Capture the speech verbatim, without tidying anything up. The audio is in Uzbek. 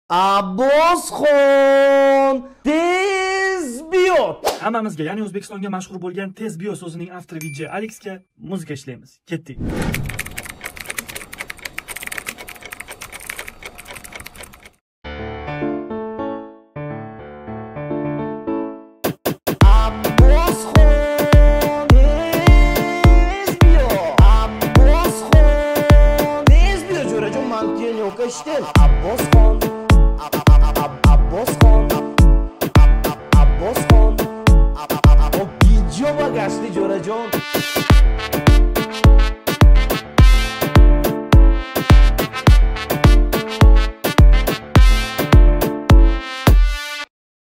Abbosxon Tezbiyot. Hammamizga, ya'ni O'zbekistonga mashhur bo'lgan Tezbiyot so'zining avtori D J Alexga muzika ishlaymiz. Ketdik. İşte Abbosxon Abbosxon Abbosxon O video bagajli jo'rajon